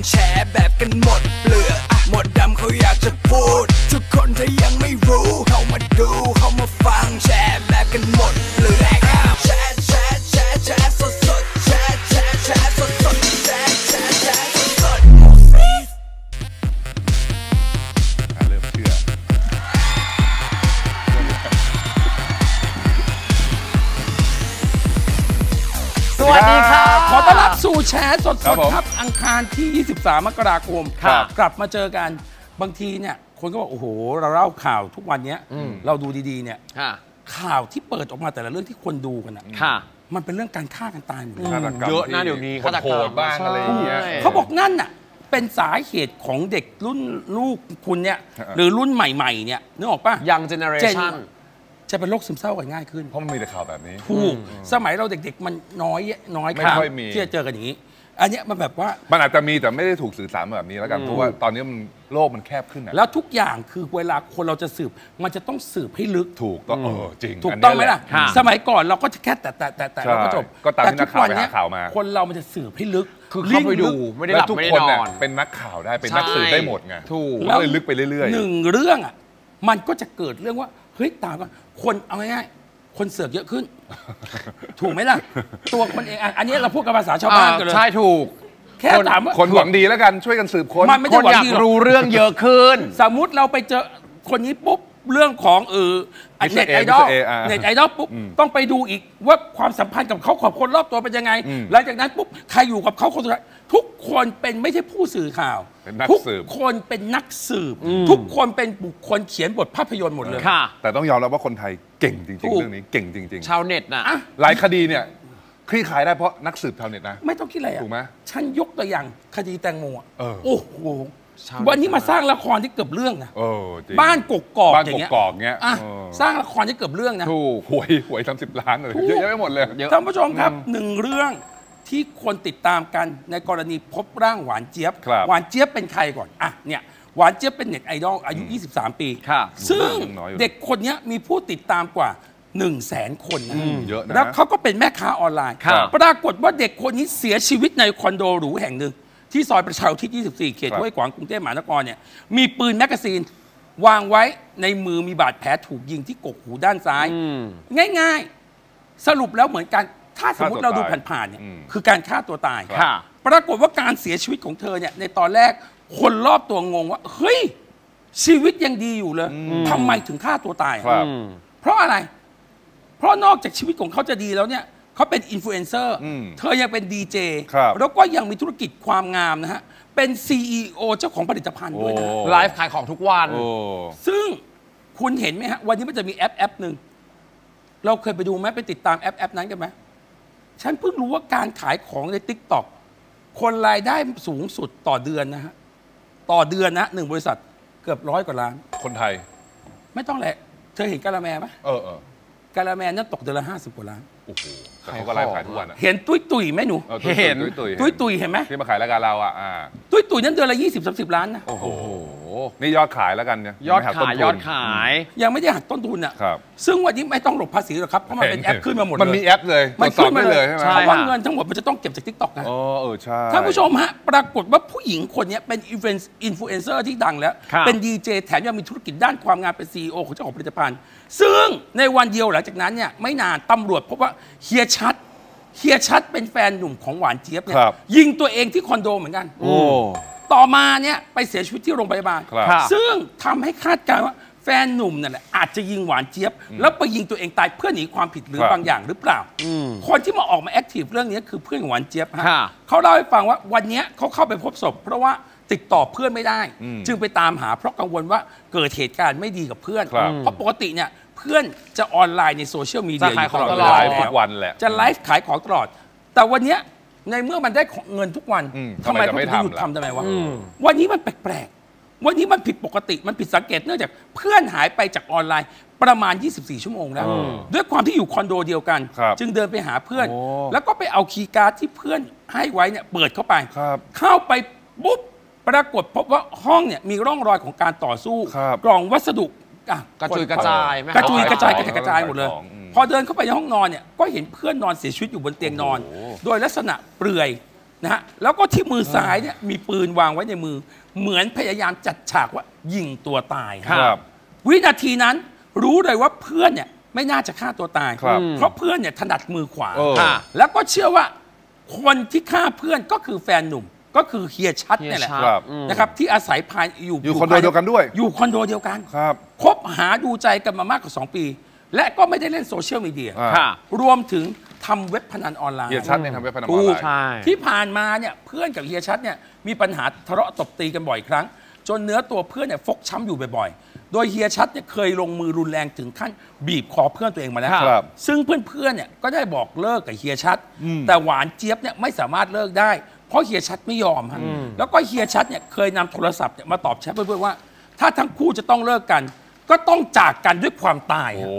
แชร์แบบกันหมดเปลือกหมดดำเขาอยากจะพูดทุกคนถ้ายังไม่รู้เข้ามาดูเข้ามาฟังแชร์แบบกันหมดเปลือกแชร์แชร์แชร์แชร์สดสดแชร์แชร์แชร์สดสดแชร์แชร์แชร์สดสดเริ่มเชื่อสวัสดีครับขอต้อนรับสู่แชร์สดๆครับอังคารที่ 23 มกราคมกลับมาเจอกันบางทีเนี่ยคนก็บอกโอ้โหเราเล่าข่าวทุกวันนี้เราดูดีๆเนี่ยข่าวที่เปิดออกมาแต่ละเรื่องที่คนดูกันอ่ะมันเป็นเรื่องการฆ่ากันตายหมดเลยเยอะนะเดี๋ยวนี้ฆาตกรรมบ้างอะไรอย่างเงี้ยเขาบอกนั่นน่ะเป็นสาเหตุของเด็กรุ่นลูกคุณเนี่ยหรือรุ่นใหม่ๆเนี่ยนึกออกป่ะยังเจเนอเรชั่นจะเป็นโรคซึมเศร้ากันง่ายขึ้นเพราะมันมีแต่ข่าวแบบนี้ถูกสมัยเราเด็กๆมันน้อยไม่ค่อยมีที่จะเจอกันอย่างนี้อันนี้มันแบบว่ามันอาจจะมีแต่ไม่ได้ถูกสื่อสารแบบนี้แล้วกันเพราะว่าตอนนี้มันโลกมันแคบขึ้นนะแล้วทุกอย่างคือเวลาคนเราจะสืบมันจะต้องสืบให้ลึกถูกต้องจริงถูกต้องไหมล่ะสมัยก่อนเราก็จะแค่แต่เราก็จบก็ตามที่นักข่าวไปหาข่าวมาคนเรามันจะสืบให้ลึกคือเข้าไปดูไม่ได้หลับไม่ได้นอนเป็นนักข่าวได้เป็นนักสืบได้หมดไงถูกแล้วเลยลึกไปเรื่อยๆหนึ่งเรื่องอ่ะมันก็จะเกิดเรื่องว่าเฮ้ยตามกันคนเอาง่ายๆคนเสือกเยอะขึ้นถูกไหมล่ะตัวคนเองอันนี้เราพูดกับภาษาชาวบ้านกันเลยใช่ถูกแค่ถามว่าคนหวังดีแล้วกันช่วยกันสืบค้นคนอยากรู้เรื่องเยอะขึ้นสมมุติเราไปเจอคนนี้ปุ๊บเรื่องของเน็ตไอดอลปุ๊บต้องไปดูอีกว่าความสัมพันธ์กับเขาของคนรอบตัวเป็นยังไงหลังจากนั้นปุ๊บใครอยู่กับเขาคนสุดท้ายทุกคนเป็นไม่ใช่ผู้สื่อข่าวทุกคนเป็นนักสืบทุกคนเป็นบุคคลเขียนบทภาพยนตร์หมดเลยแต่ต้องยอมรับว่าคนไทยเก่งจริงๆเรื่องนี้เก่งจริงๆชาวเน็ตนะหลายคดีเนี่ยคลี่คลายได้เพราะนักสืบชาวเน็ตนะไม่ต้องคิดอะไรอ่ะถูกไหมฉันยกตัวอย่างคดีแตงโมโอ้โหวันนี้มาสร้างละครที่เกือบเรื่องนะบ้านกกอกอย่างเงี้ยสร้างละครที่เกือบเรื่องนะถูกหวย30 ล้านเลยเยอะแยะไปหมดเลยท่านผู้ชมครับหนึ่งเรื่องที่คนติดตามกันในกรณีพบร่างหวานเจี๊ยบหวานเจี๊ยบเป็นใครก่อนอ่ะเนี่ยหวานเจี๊ยบเป็นเน็ตไอดอลอายุ23 ปีซึ่งเด็กคนนี้มีผู้ติดตามกว่า100,000 คนนะเยอะนะแล้วเขาก็เป็นแม่ค้าออนไลน์ปรากฏว่าเด็กคนนี้เสียชีวิตในคอนโดหรูแห่งหนึ่งที่ซอยประชาอุทิศ24 เขตห้วยขวางกรุงเทพมหานครเนี่ยมีปืนแมกกาซีนวางไว้ในมือมีบาดแผลถูกยิงที่กกหูด้านซ้ายง่ายๆสรุปแล้วเหมือนกันถ้าสมมติเราดูผ่านๆเนี่ยคือการฆ่าตัวตายปรากฏว่าการเสียชีวิตของเธอเนี่ยในตอนแรกคนรอบตัวงงว่าเฮ้ยชีวิตยังดีอยู่เลยทำไมถึงฆ่าตัวตายเพราะอะไรเพราะนอกจากชีวิตของเขาจะดีแล้วเนี่ยเขาเป็นอินฟลูเอนเซอร์เธอยังเป็นดีเจแล้วก็ยังมีธุรกิจความงามนะฮะเป็น CEO เจ้าของผลิตภัณฑ์ด้วยนะไลฟ์ขายของทุกวันซึ่งคุณเห็นไหมฮะวันนี้มันจะมีแอปหนึ่งเราเคยไปดูไหมไปติดตามแอปนั้นกันไหมฉันเพิ่งรู้ว่าการขายของใน TikTok คนรายได้สูงสุดต่อเดือนนะฮะต่อเดือนนะ1 บริษัทเกือบ100 กว่าล้านคนไทยไม่ต้องแหละเธอเห็นกะละแมไหมกะละแมนั่นตกเดือนละ50 กว่าล้านโอ้โหแต่เขาก็ไลฟ์ขายทุกวันเห็นตุ้ยไหมหนูเห็นตุ้ยเห็นไหมที่มาขายรายการเราอ่ะตุ้ยนั้นเดือนละ20-30 ล้านนะโอ้โหนี่ยอดขายแล้วกันเนี่ยยอดขายยังไม่ได้หักต้นทุนอ่ะซึ่งวันนี้ไม่ต้องหลบภาษีหรอกครับเพราะมันเป็นแอปขึ้นมาหมดเลยมันมีแอปเลยมันขึ้นมาเลยใช่ไหมเพราะว่าเงินทั้งหมดมันจะต้องเก็บจาก TikTok นะใช่ท่านผู้ชมฮะปรากฏว่าผู้หญิงคนนี้เป็นอินฟลูเอนเซอร์ที่ดังแล้วเป็นดีเจแถมยังมีธุรกิจด้านความงามเป็น CEO ของเจ้าของผลิตภัณฑ์ซึ่งในวันเดียวหลังจากนั้นเนี่ยไม่นานตำรวจพบว่าเฮียชัดเป็นแฟนหนุ่มของหวานเจี๊ยบเนี่ยยิงตัวเองที่คอนโดเหมือนกันต่อมาเนี่ยไปเสียชีวิตที่โรงพยาบาลซึ่งทำให้คาดการณ์ว่าแฟนหนุ่มนั่นแหละอาจจะยิงหวานเจี๊ยบแล้วไปยิงตัวเองตายเพื่อหนีความผิดหรือบางอย่างหรือเปล่าคนที่มาออกมาแอคทีฟเรื่องนี้คือเพื่อนของหวานเจี๊ยบฮะเขาเล่าให้ฟังว่าวันนี้เขาเข้าไปพบศพเพราะว่าติดต่อเพื่อนไม่ได้จึงไปตามหาเพราะกังวลว่าเกิดเหตุการณ์ไม่ดีกับเพื่อนเพราะปกติเนี่ยเพื่อนจะออนไลน์ในโซเชียลมีเดียอยู่ตลอดทุกวันแหละจะไลฟ์ขายของตลอดแต่วันนี้ในเมื่อมันได้เงินทุกวันทำไมเขาถึงหยุดทำทำไมวะวันนี้มันแปลกๆวันนี้มันผิดปกติมันผิดสังเกตเนื่องจากเพื่อนหายไปจากออนไลน์ประมาณ24 ชั่วโมงแล้วด้วยความที่อยู่คอนโดเดียวกันจึงเดินไปหาเพื่อนแล้วก็ไปเอาคีย์การ์ดที่เพื่อนให้ไว้เนี่ยเปิดเข้าไปปุ๊บปรากฏพบว่าห้องเนี่ยมีร่องรอยของการต่อสู้กล่องวัสดุกระจุยกระจายกระจายหมดเลยพอเดินเข้าไปในห้องนอนเนี่ยก็เห็นเพื่อนนอนเสียชีวิตอยู่บนเตียงนอนโดยลักษณะเปลือยนะฮะแล้วก็ที่มือซ้ายเนี่ยมีปืนวางไว้ในมือเหมือนพยายามจัดฉากว่ายิงตัวตายครับวินาทีนั้นรู้เลยว่าเพื่อนเนี่ยไม่น่าจะฆ่าตัวตายครับเพราะเพื่อนเนี่ยถนัดมือขวาค่ะแล้วก็เชื่อว่าคนที่ฆ่าเพื่อนก็คือแฟนหนุ่มก็คือเฮียชัดเนี่ยแหละครับนะครับที่อาศัยภายอยู่คอนโดเดียวกันด้วยอยู่คอนโดเดียวกันครับคบหาดูใจกันมามากกว่า2 ปี และก็ไม่ได้เล่นโซเชียลมีเดียอ่าค่ะรวมถึงทำเว็บพนันออนไลน์เฮียชัดเนี่ยทำเว็บพนันอถูอนกไลน์ใช่ที่ผ่านมาเนี่ยเพื่อนกับเฮียชัดเนี่ยมีปัญหาทะเลาะตบตีกันบ่อยครั้ง จนเนื้อตัวเพื่อนเนี่ยฟกช้ำอยู่บ่อยๆ โดยเฮียชัดเนี่ยเคยลงมือรุนแรงถึงขั้นบีบคอเพื่อนตัวเองมาแล้วครับซึ่งเพื่อนๆเนี่ยก็ได้บอกเลิกกับเฮียชัด แต่หวานเจี๊ยบเนี่ยไม่สามารถเลิกได้ เพราะเฮียชัดไม่ยอมฮะแล้วก็เฮียชัดเนี่ยเคยนำโทรศัพท์เนี่ยมาตอบแชทเพื่อนๆว่า ถ้าทั้งคู่จะต้องเลิกกัน ก็ต้องจากกันด้วยความตายฮะโอ้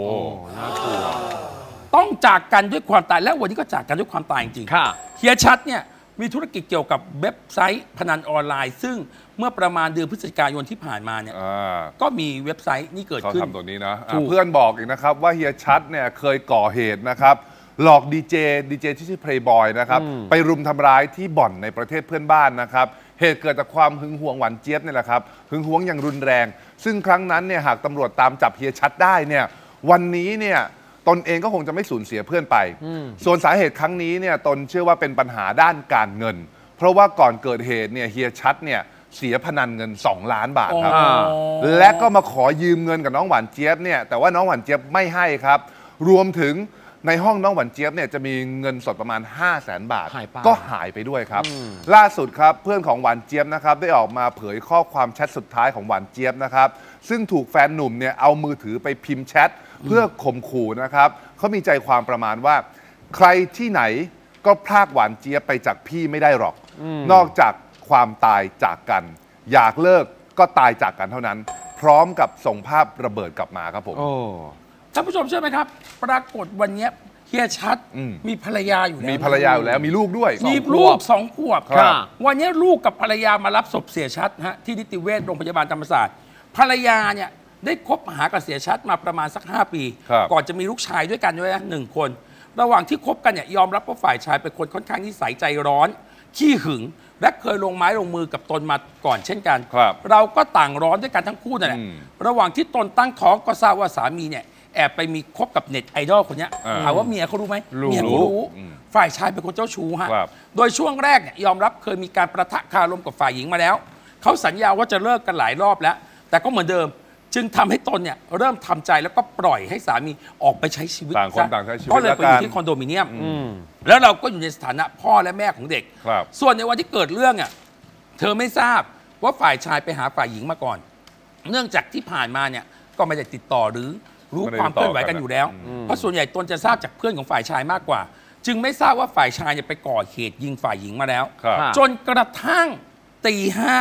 ต้องจากกันด้วยความตายและวันนี้ก็จากกันด้วยความตายจริงๆค่ะเฮียชัดเนี่ยมีธุรกิจเกี่ยวกับเว็บไซต์พนันออนไลน์ ซึ่งเมื่อประมาณเดือนพฤศจิกายนที่ผ่านมาเนี่ยอ่าก็มีเว็บไซต์นี้เกิดเขาขึ้นทำตัวนี้นะถูกเพื่อนบอกอีกนะครับว่าเฮียชัดเนี่ยเคยก่อเหตุนะครับหลอกดีเจที่ชื่อเพลย์บอยนะครับไปรุมทำร้ายที่บ่อนในประเทศเพื่อนบ้านนะครับเหตุเกิดจากความหึงหวงหวานเจี๊ยบนี่แหละครับหึงหวงอย่างรุนแรง ซึ่งครั้งนั้นเนี่ยหากตำรวจตามจับเฮียชัดได้เนี่ยวันนี้เนี่ยตนเองก็คงจะไม่สูญเสียเพื่อนไป ส่วนสาเหตุครั้งนี้เนี่ยตนเชื่อว่าเป็นปัญหาด้านการเงิน เพราะว่าก่อนเกิดเหตุเนี่ยเฮียชัดเนี่ยเสียพนันเงิน2 ล้านบาทครับอ๋อและก็มาขอยืมเงินกับน้องหวานเจี๊ยบเนี่ยแต่ว่าน้องหวานเจี๊ยบไม่ให้ครับ รวมถึงในห้องน้องหวานเจี๊ยบเนี่ยจะมีเงินสดประมาณ 500,000 บาทหายไปก็หายไปด้วยครับ ล่าสุดครับเพื่อนของหวานเจี๊ยบนะครับได้ออกมาเผยข้อความแชทสุดท้ายของหวานเจี๊ยบนะครับซึ่งถูกแฟนหนุ่มเนี่ยเอามือถือไปพิมพ์แชทเพื่อข่มขู่นะครับเขามีใจความประมาณว่า ใครที่ไหนก็พรากหวานเจี๊ยบไปจากพี่ไม่ได้หรอก นอกจากความตายจากกัน อยากเลิกก็ตายจากกันเท่านั้น พร้อมกับส่งภาพระเบิดกลับมาครับผมโอ้ท่านผู้ชมเชื่อไหมครับ ปรากฏวันนี้เฮียชัดอืมมีภรรยาอยู่แล้วมีภรรยาอยู่แล้วมีลูกด้วยมีลูก2 ขวบครับวันนี้ลูกกับภรรยามารับศพเสียชัดฮะที่นิติเวชโรงพยาบาลธรรมศาสตร์ภรรยาเนี่ยได้คบหากับเสียชัดมาประมาณสัก5 ปีครับก่อนจะมีลูกชายด้วยกันด้วยนะ1 คน ระหว่างที่คบกันเนี่ยยอมรับว่าฝ่ายชายเป็นคนค่อนข้างนิสัยใจร้อนขี้หึง และเคยลงไม้ลงมือกับตนมาก่อนเช่นกันครับเราก็ต่างร้อนด้วยกันทั้งคู่นั่นแหละอืมระหว่างที่ตนตั้งท้องก็ทราบว่าสามีเนี่ยแอบไปมีคบกับเน็ตไอดอลคนเนี้ยอ่าถามว่าเมียเขารู้ไหมรู้เมียเขารู้อืมฝ่ายชายเป็นคนเจ้าชู้ฮะครับโดยช่วงแรกเนี่ยยอมรับเคยมีการประทะคารมกับฝ่ายหญิงมาแล้ว เขาสัญญาว่าจะเลิกกันหลายรอบแล้ว แต่ก็เหมือนเดิม จึงทำให้ตนเนี่ยเริ่มทำใจแล้วก็ปล่อยให้สามีออกไปใช้ชีวิตต่างคนซะต่างใช้ชีวิตก็เลยไปอยู่แล้วกันที่คอนโดมิเนียม แล้วเราก็อยู่ในสถานะพ่อและแม่ของเด็กครับส่วนในวันที่เกิดเรื่องอ่ะเธอไม่ทราบว่าฝ่ายชายไปหาฝ่ายหญิงมาก่อน เนื่องจากที่ผ่านมาเนี่ยก็ไม่ได้ติดต่อหรือรู้ไม่ได้ความเคลื่อนไหวติดต่อกักัน นอยู่แล้ว เพราะส่วนใหญ่ตนจะทราบจากเพื่อนของฝ่ายชายมากกว่า จึงไม่ทราบว่าฝ่ายชายเนี่ยไปก่อเหตุยิงฝ่ายหญิงมาแล้วครับค่ะจนกระทั่งตี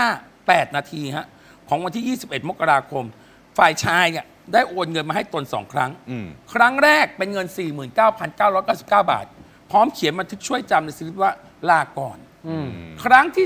5:08 นาทีฮะของวันที่ 21 มกราคม ฝ่ายชายเนี่ยได้โอนเงินมาให้ตน 2 ครั้งอืมครั้งแรกเป็นเงิน 49,999 บาท พร้อมเขียนบันทึกช่วยจำในสลิปว่าลาก่อน ครั้งที่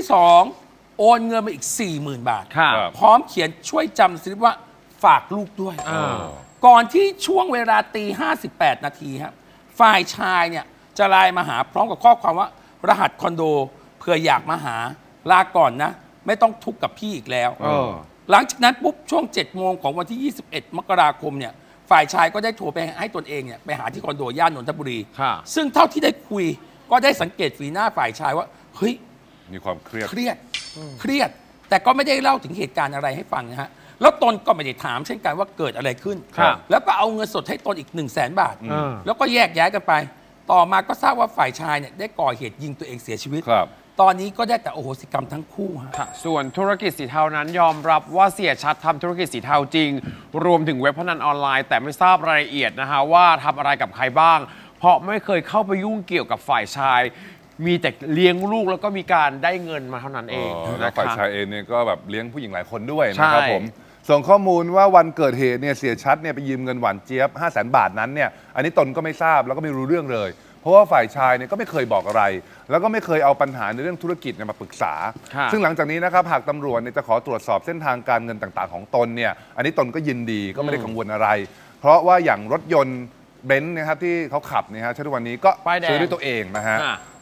2 โอนเงินมาอีก 40,000 บาทค่ะครับพร้อมเขียนช่วยจำในสลิปว่าฝากลูกด้วยอ่าก่อนที่ช่วงเวลาตี 58 นาทีครับฝ่ายชายเนี่ยจะไลน์มาหาพร้อมกับข้อความว่ารหัสคอนโดเผื่ออยากมาหาลาก่อนนะ ไม่ต้องทุกข์กับพี่อีกแล้วเออหลังจากนั้นปุ๊บช่วง 7 โมงของวันที่ 21 มกราคมเนี่ยฝ่ายชายก็ได้โทรไปให้ตนเองเนี่ยไปหาที่คอนโดย่านนทบุรีค่ะซึ่งเท่าที่ได้คุยก็ได้สังเกตฝีหน้าฝ่ายชายว่าเฮ้ยมีความเครียดเครียด เครียด แต่ก็ไม่ได้เล่าถึงเหตุการณ์อะไรให้ฟังนะฮะ แล้วตนก็ไม่ได้ถามเช่นกันว่าเกิดอะไรขึ้นครับแล้วก็เอาเงินสดให้ตนอีก 100,000 บาทอืมแล้วก็แยกย้ายกันไป ต่อมาก็ทราบว่าฝ่ายชายเนี่ยได้ก่อเหตุยิงตัวเองเสียชีวิตครับตอนนี้ก็ได้แต่โอโหสิกรรมทั้งคู่ฮะค่ะส่วนธุรกิจสีเทานั้นยอมรับว่าเสียชัดทำธุรกิจสีเทาจริง รวมถึงเว็บพนันออนไลน์ แต่ไม่ทราบรายละเอียดนะคะว่าทำอะไรกับใครบ้าง เพราะไม่เคยเข้าไปยุ่งเกี่ยวกับฝ่ายชาย มีแต่เลี้ยงลูกแล้วก็มีการได้เงินมาเท่านั้นเองแล้นะวฝ่ายคะชายเองเนี่ยก็แบบเลี้ยงผู้หญิงหลายคนด้วยใช่นะครับผมส่งข้อมูลว่าวันเกิดเหตุเนี่ยเสียชัดเนี่ยไปยืมเงินหวานเจี๊ยบ 500,000 บาทนั้นเนี่ยอันนี้ตนก็ไม่ทราบแล้วก็ไม่รู้เรื่องเลย เพราะว่าฝ่ายชายเนี่ยก็ไม่เคยบอกอะไร แล้วก็ไม่เคยเอาปัญหาในเรื่องธุรกิจเนี่ยมาปรึกษาค่ะซึ่งหลังจากนี้นะครับหากตำรวจเนี่ยจะขอตรวจสอบเส้นทางการเงินต่างๆของตนเนี่ยอันนี้ตนก็ยินดีก็ไม่ได้กังวลอะไร เพราะว่าอย่างรถยนต์เบนซ์นะครับที่เขาขับเนี่ยฮะใช้ทุกวันนี้ก็ป้ายแดงซื้อด้วยตัวเองนะฮะค่ะ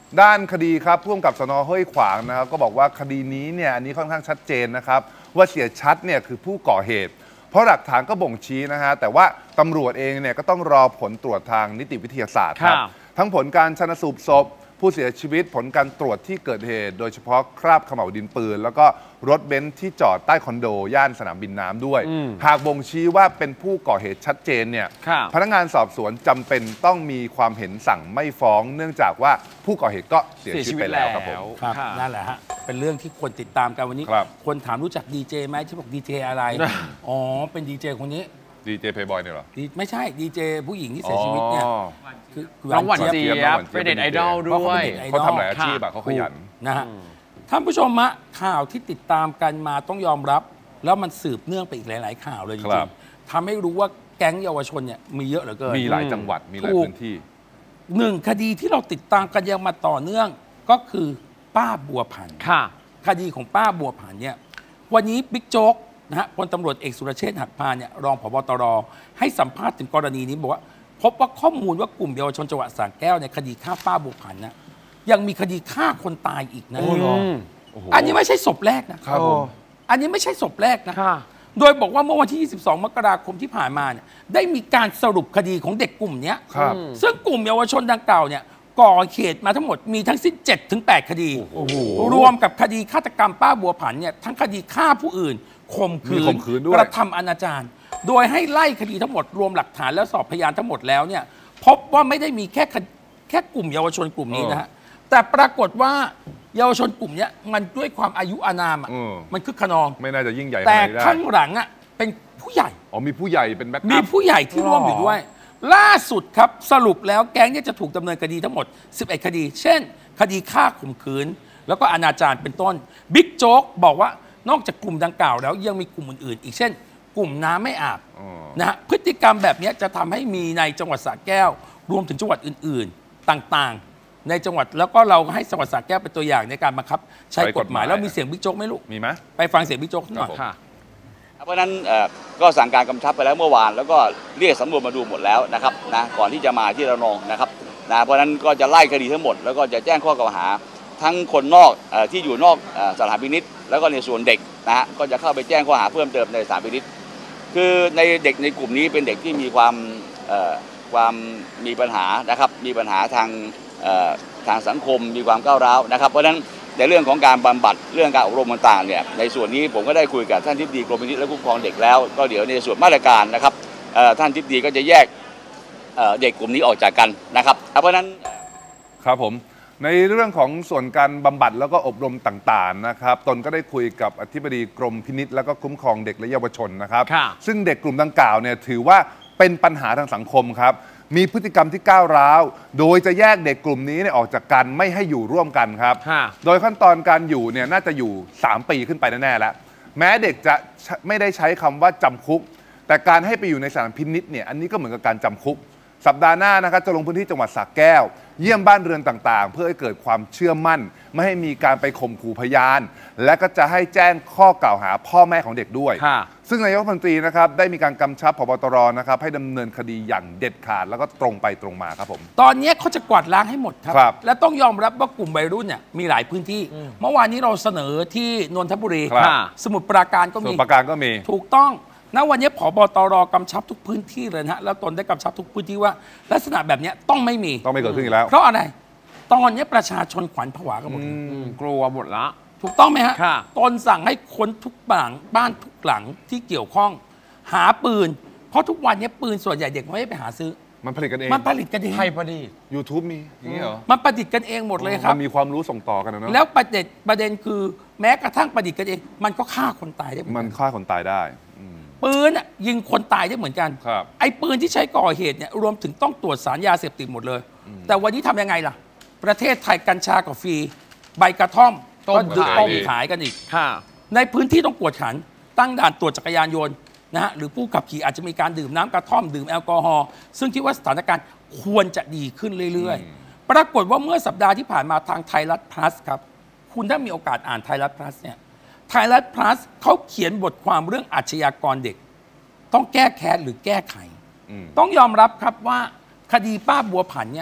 ด้านคดีครับผู้กำกับสน.ห้วยขวางนะครับก็บอกว่าคดีนี้เนี่ยอันนี้ค่อนข้างชัดเจนนะครับว่าเสียชัดเนี่ยคือผู้ก่อเหตุเพราะหลักฐานก็บ่งชี้นะฮะแต่ว่าตำรวจเองเนี่ยก็ต้องรอผลตรวจทางนิติวิทยาศาสตร์ครับทั้งผลการชันสูตรศพผู้เสียชีวิตผลการตรวจที่เกิดเหตุโดยเฉพาะคราบเขม่าวดินปืนแล้วก็รถเบนซ์ที่จอดใต้คอนโดย่านสนามบินน้ำด้วยหากบ่งชี้ว่าเป็นผู้ก่อเหตุชัดเจนเนี่ยพนักงานสอบสวนจำเป็นต้องมีความเห็นสั่งไม่ฟ้องเนื่องจากว่าผู้ก่อเหตุก็เสียชีวิตไปแล้วครับผมครับนั่นแหละฮะเป็นเรื่องที่คนติดตามกันวันนี้คนถามรู้จักดีเจไหมที่บอกดีเจอะไรอ๋อเป็นดีเจคนนี้ดีเจเพย์บอยเนี่ยหรอไม่ใช่ดีเจผู้หญิงที่เสียชีวิตเนี่ยคือน้องหวานเจี๊ยบเป็นเด็ดไอดอลด้วยเขาทำหลายอาชีพแบบเขาขยันนะฮะท่านผู้ชมฮะข่าวที่ติดตามกันมาต้องยอมรับแล้วมันสืบเนื่องไปอีกหลายๆข่าวเลยจริงๆทำให้รู้ว่าแก๊งเยาวชนเนี่ยมีเยอะเหลือเกินมีหลายจังหวัดมีหลายพื้นที่หนึ่งคดีที่เราติดตามกันยังมาต่อเนื่องก็คือป้าบัวผันคดีของป้าบัวผันเนี่ยวันนี้บิ๊กโจ๊กนะฮะพลตำรวจเอกสุรเชษฐ์หักพานเนี่ยรองผบ.ตร.ให้สัมภาษณ์ถึงกรณีนี้บอกว่าพบว่าข้อมูลว่ากลุ่มเยาวชนจังหวัดสระแก้วในคดีฆ่าป้าบัวผันนะยังมีคดีฆ่าคนตายอีกนะอันนี้ไม่ใช่ศพแรกนะครับอันนี้ไม่ใช่ศพแรกนะโดยบอกว่าเมื่อวันที่ 22 มกราคมที่ผ่านมาเนี่ยได้มีการสรุปคดีของเด็กกลุ่มนี้ซึ่งกลุ่มเยาวชนดังกล่าวเนี่ยก่อเหตุมาทั้งหมดมีทั้งสิ้น 7-8 คดีรวมกับคดีฆาตกรรมป้าบัวผันเนี่ยทั้งคดีฆ่าผู้อื่นข่มขืนกระทำอนาจารโดยให้ไล่คดีทั้งหมดรวมหลักฐานและสอบพยานทั้งหมดแล้วเนี่ยพบว่าไม่ได้มีแค่กลุ่มเยาวชนกลุ่มนี้นะฮะแต่ปรากฏว่าเยาวชนกลุ่มนี้มันด้วยความอายุอานามมันคึกขนองไม่น่าจะยิ่งใหญ่แต่ข้างหลังอ่ะเป็นผู้ใหญ่มีผู้ใหญ่เป็นแบ็คอัพมีผู้ใหญ่ที่ร่วมอยู่ด้วยล่าสุดครับสรุปแล้วแก๊งนี้จะถูกดำเนินคดีทั้งหมด11 คดีเช่นคดีฆ่าข่มขืนแล้วก็อนาจารเป็นต้นบิ๊กโจ๊กบอกว่านอกจากกลุ่มดังกล่าวแล้วยังมีกลุ่มอื่นๆอีกเช่นกลุ่มน้ำไม่อาบนะฮะพฤติกรรมแบบนี้จะทำให้มีในจังหวัดสระแก้วรวมถึงจังหวัดอื่นๆต่างๆในจังหวัดแล้วก็เราให้จังหวัดสระแก้วเป็นตัวอย่างในการบังคับใช้กฎหมายแล้วมีเสียงบิ๊กโจ๊กไหมลูกมีไหมไปฟังเสียงบิ๊กโจ๊กหน่อยค่ะเพราะนั้นก็สั่งการกำชับไปแล้วเมื่อวานแล้วก็เรียกสำรวจมาดูหมดแล้วนะครับนะก่อนที่จะมาที่ระนองนะครับนะเพราะนั้นก็จะไล่คดีทั้งหมดแล้วก็จะแจ้งข้อกล่าวหาทั้งคนนอกที่อยู่นอกสถานพินิจแล้วก็ในส่วนเด็กนะฮะก็จะเข้าไปแจ้งข้อหาเพิ่มเติมในสถานพินิจคือในเด็กในกลุ่มนี้เป็นเด็กที่มีความมีปัญหานะครับมีปัญหาทางสังคมมีความก้าวร้าวนะครับเพราะฉะนั้นในเรื่องของการบำบัดเรื่องการอบรมต่างๆเนี่ยในส่วนนี้ผมก็ได้คุยกับท่านทิบดีกรมพินิจและคุ้มครองเด็กแล้วก็เดี๋ยวในส่วนมาตรการนะครับท่านทิบดีก็จะแยกเด็กกลุ่มนี้ออกจากกันนะครับเพราะฉะนั้นครับผมในเรื่องของส่วนการบำบัดแล้วก็อบรมต่างๆนะครับตนก็ได้คุยกับอธิบดีกรมพินิจและก็คุ้มครองเด็กและเยาวชนนะครับซึ่งเด็กกลุ่มดังกล่าวเนี่ยถือว่าเป็นปัญหาทางสังคมครับมีพฤติกรรมที่ก้าวร้าวโดยจะแยกเด็กกลุ่มนี้ออกจากกันไม่ให้อยู่ร่วมกันครับโดยขั้นตอนการอยู่เนี่ยน่าจะอยู่3 ปีขึ้นไปแน่ๆแล้วแม้เด็กจะไม่ได้ใช้คำว่าจำคุกแต่การให้ไปอยู่ในสถานพินิจเนี่ยอันนี้ก็เหมือนกับการจำคุกสัปดาห์หน้านะครับจะลงพื้นที่จังหวัดสระแก้วเยี่ยมบ้านเรือนต่างๆเพื่อให้เกิดความเชื่อมั่นไม่ให้มีการไปข่มขู่พยานและก็จะให้แจ้งข้อกล่าวหาพ่อแม่ของเด็กด้วยซึ่งนายกรัฐมนตรีนะครับได้มีการกำชับผบ.ตร.นะครับให้ดำเนินคดีอย่างเด็ดขาดแล้วก็ตรงไปตรงมาครับผมตอนนี้เขาจะกวาดล้างให้หมดครับและต้องยอมรับว่ากลุ่มวัยรุ่นเนี่ยมีหลายพื้นที่เมื่อวานนี้เราเสนอที่นนทบุรีสมุทรปราการก็มีถูกต้องณวันนี้ผบ.ตร.กำชับทุกพื้นที่เลยนะฮะแล้วตนได้กำชับทุกพื้นที่ว่าลักษณะแบบนี้ต้องไม่เกิดขึ้นอีกแล้วเพราะอะไรตอนนี้ประชาชนขวัญผวากันหมดกลัวหมดละถูกต้องไหมฮะตนสั่งให้ค้นทุกบ้านทุกหลังที่เกี่ยวข้องหาปืนเพราะทุกวันนี้ปืนส่วนใหญ่เด็กไม่ไปหาซื้อมันผลิตกันเองใครผลิต YouTube มีอย่างนี้เหรอมันประดิษฐ์กันเองหมดเลยครับมันมีความรู้ส่งต่อกันนะแล้วประเด็นคือแม้กระทั่งประดิษฐ์กันเองมันก็ฆ่าคนตายได้มันฆ่าคนตายได้ปืนยิงคนตายได้เหมือนกันไอ้ปืนที่ใช้ก่อเหตุเนี่ยรวมถึงต้องตรวจสารยาเสพติดหมดเลยแต่วันนี้ทำยังไงล่ะประเทศไทยกัญชากับฟรีใบกระท่อมต้มขายกันอีกในพื้นที่ต้องกวดขันตั้งด่านตรวจจักรยานยนต์นะฮะหรือผู้ขับขี่อาจจะมีการดื่มน้ำกระท่อมดื่มแอลกอฮอล์ซึ่งคิดว่าสถานการณ์ควรจะดีขึ้นเรื่อยๆปรากฏว่าเมื่อสัปดาห์ที่ผ่านมาทางไทยรัฐพลัสครับคุณถ้ามีโอกาสอ่านไทยรัฐพลัสเนี่ยไทยรัฐพลัสเขาเขียนบทความเรื่องอาชญากรเด็กต้องแก้แค้นหรือแก้ไขต้องยอมรับครับว่าคดีป้าบัวผันเนี่ย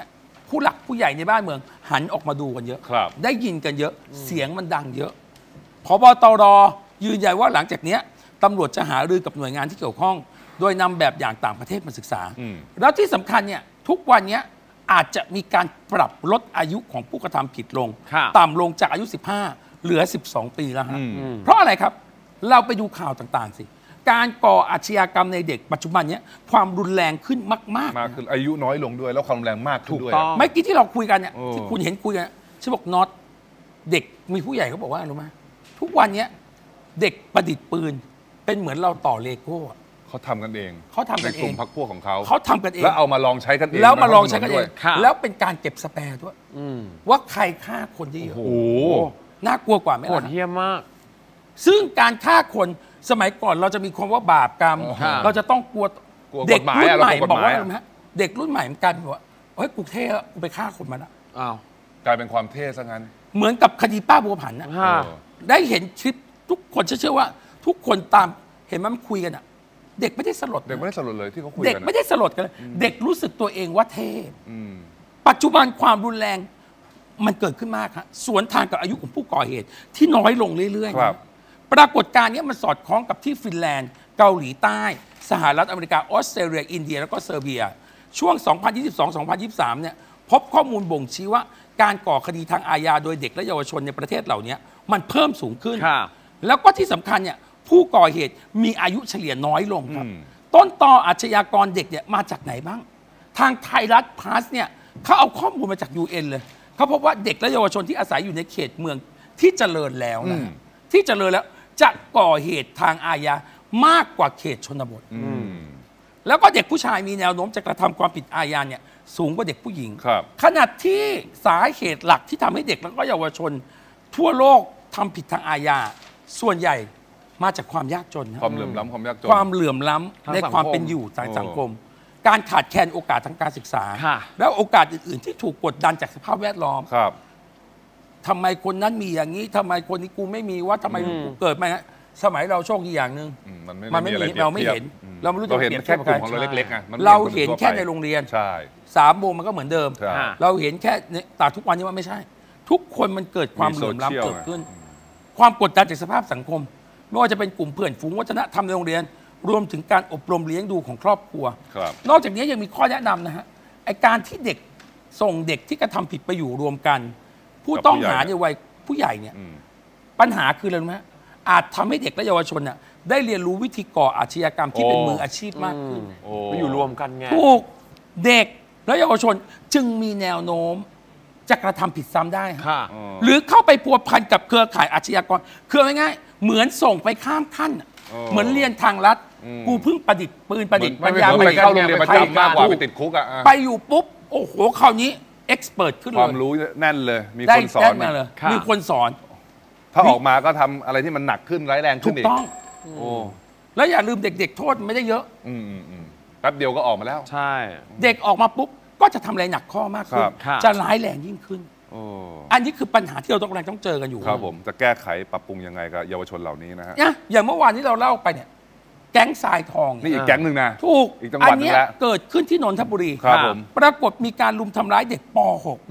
ผู้หลักผู้ใหญ่ในบ้านเมืองหันออกมาดูกันเยอะครับได้ยินกันเยอะเสียงมันดังเยอะผบตรยืนยันว่าหลังจากเนี้ยตำรวจจะหารือกับหน่วยงานที่เกี่ยวข้อง โดยนำแบบอย่างต่างประเทศมาศึกษา แล้วที่สำคัญเนี่ยทุกวันเนี้ยอาจจะมีการปรับลดอายุของผู้กระทำผิดลง ต่ำลงจากอายุ 15 เหลือ 12 ปีแล้วฮะเพราะอะไรครับเราไปดูข่าวต่างๆสิการก่ออาชญากรรมในเด็กปัจจุบันเนี้ยความรุนแรงขึ้นมากๆมากขึ้นอายุน้อยลงด้วยแล้วความรุนแรงมากขึ้นด้วยเมื่อกี้ที่เราคุยกันเนี่ยโอ้ที่คุณเห็นคุยกันฉันบอกน็อตเด็กมีผู้ใหญ่เขาบอกว่ารู้ไหมทุกวันเนี้ยเด็กประดิษฐ์ปืนเป็นเหมือนเราต่อเลโก้อะเขาทำกันเองเขาทำกันเองในกลุ่มพรรคพวกของเขาเขาทำกันเองแล้วเอามาลองใช้กันเองแล้วมาลองใช้กันเองด้วยแล้วเป็นการเก็บสแปร์ด้วยว่าใครฆ่าคนที่เยอะโอ้โหน่ากลัวกว่าไหมโหดล่ะเหี้ยมมากซึ่งการฆ่าคนสมัยก่อนเราจะมีความว่าบาปกรรมค่ะเราจะต้องกลัวกลัวเด็กกฎหมายรุ่นอะใหม่เรากลัวกฎบอกหมายว่าอะอะไรไหมฮะเด็กรุ่นใหม่มันกลายเป็นว่าเฮ้ยกูเท่อะกูไปฆ่าคนมาแล้วอ้าวกลายเป็นความเท่ซะงั้นเหมือนกับคดีป้าบัวผันนะฮะได้เห็นคลิปทุกคนเชื่อว่า ทุกคนตามเห็นไหมมันคุยกันอะเด็กไม่ได้สลดเด็กไม่ได้สลดเลยที่เขาคุยเด็กกันไม่ได้สลดกันเลยเด็กรู้สึกตัวเองว่าเท่อืมปัจจุบันความรุนแรงมันเกิดขึ้นมากครับสวนทางกับอายุของผู้ก่อเหตุที่น้อยลงเรื่อยๆครับนะปรากฏการณ์นี้มันสอดคล้องกับที่ฟินแลนด์เกาหลีใต้ สหรัฐอเมริกาออสเตรเลียอินเดียแล้วก็เซอร์เบีย ช่วง 2022-2023 เนี่ยพบข้อมูลบ่งชี้ว่าการก่อคดีทางอาญาโดยเด็กและเยาวชนในประเทศเหล่านี้มันเพิ่มสูงขึ้นค่ะแล้วก็ที่สำคัญเนี่ยผู้ก่อเหตุมีอายุเฉลี่ยน้อยลงครับอืมต้นตออาชญากรเด็กเนี่ยมาจากไหนบ้าง ทางไทยรัฐพาสเนี่ยเขาเอาข้อมูลมาจาก UN เลยเขาพบว่าเด็กและเยาวชนที่อาศัยอยู่ในเขตเมืองที่เจริญแล้วนะฮะที่เจริญแล้วจะก่อเหตุทางอาญามากกว่าเขตชนบทอืมแล้วก็เด็กผู้ชายมีแนวโน้มจะกระทำความผิดอาญาเนี่ยสูงกว่าเด็กผู้หญิงครับขณะที่สาเหตุหลักที่ทำให้เด็กและก็เยาวชน ทั่วโลกทำผิดทางอาญาส่วนใหญ่มาจากความยากจนนะความเหลื่อมล้ำความยากจนความเหลื่อมล้ำทางในสังคมความเป็นอยู่ทางสังคม การขาดแคลนโอกาสทางการศึกษาค่ะแล้วโอกาสอื่น ๆ ที่ถูกกดดันจากสภาพแวดล้อมครับทำไมคนนั้นมีอย่างนี้ทำไมคนนี้กูไม่มีว่าทำไมกูเกิดมาอย่างนั้นสมัยเราโชคดีอย่างหนึ่งมันไม่มันไม่อะไรมีปยบเราไม่ทียบเห็นอืมเราไม่รู้จะเราเห็นเปรียบแค่เทียบกลุ่มกับของใครเราเล็กๆไงมันไม่เรามือเห็นทั่วแค่ไปในโรงเรียนใช่ 3 โมงมันก็เหมือนเดิมใช่เราเห็นแค่แต่ทุกวันนี้ว่าไม่ใช่ ทุกคนมันเกิดความมีเหลื่อมโซเชียลล้ำเกิดขึ้น ความกดดันจากสภาพสังคม ไม่ว่าจะเป็นกลุ่มเพื่อนฝูงวัฒนธรรมในโรงเรียน รวมถึงการอบรมเลี้ยงดูของครอบครัวครับนอกจากนี้ยังมีข้อแนะนำนะฮะไอการที่เด็กส่งเด็กที่กระทำผิดไปอยู่รวมกัน ผู้ต้องหาในวัยผู้ใหญ่เนี่ยอืมปัญหาคืออะไรรู้ไหมฮะอาจทำให้เด็กและเยาวชนน่ะได้เรียนรู้วิธีก่ออาชญากรรมที่เป็นมืออาชีพมากขึ้นโอ้ไปอยู่รวมกันไงถูกเด็กและเยาวชนจึงมีแนวโน้มจะกระทำผิดซ้ำได้ฮะค่ะหรือเข้าไปพัวพันกับเครือข่ายอาชญากรคือง่ายๆเหมือนส่งไปข้ามขั้นน่ะเหมือนเรียนทางลัดกูเพิ่งประดิษฐ์ปืนประดิษฐ์มัปันญญาไปประดิษฐ์เข้าโรงเรียนประจำมากกว่าไปติดคุกอ่ะไปอยู่ปุ๊บโอ้โหคราวนี้เอ็กซ์เพรสขึ้นคเลวามยรู้แน่นเลย มีได้คนสอได้นมาเลยค่ะมีคนสอนถ้าออกมาก็ทำอะไรที่มันหนักขึ้นร้ายแรงถูขึ้นกอีกต้องโอ้แล้วอย่าลืมเด็กๆโทษไม่ได้เยอะแป๊บเดียวก็ออกมาแล้วใช่เด็กออกมาปุ๊บก็จะทำอะไรหนักข้อมากขึ้ครันบครับจะร้ายแรงยิ่งขึ้นโอ้อันนี้คือปัญหาที่เราต้องกำลังต้องเจอกันอยู่ครับผมจะแก้ไขปรับปรุงยังไงกับเยาวชนเหล่านี้นะฮะนะอย่างเมื่อวานที่เราเล่าไปเนี่ยแก๊งทรายทองนี่อีกแก๊งหนึ่งนะถูกอีกจังหวัดหนึ่งเนี้ยแล้วเกิดขึ้นที่นนทบุรีครับผมปรากฏมีการลุมทำร้ายเด็กป